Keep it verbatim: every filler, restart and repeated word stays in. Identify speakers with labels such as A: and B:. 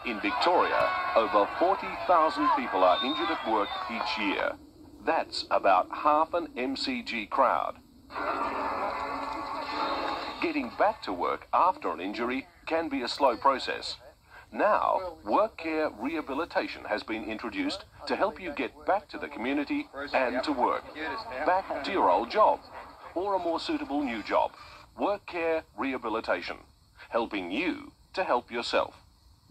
A: In Victoria, over forty thousand people are injured at work each year. That's about half an M C G crowd. Getting back to work after an injury can be a slow process. Now, WorkCare rehabilitation has been introduced to help you get back to the community and to work. Back to your old job or a more suitable new job. WorkCare rehabilitation, helping you to help yourself.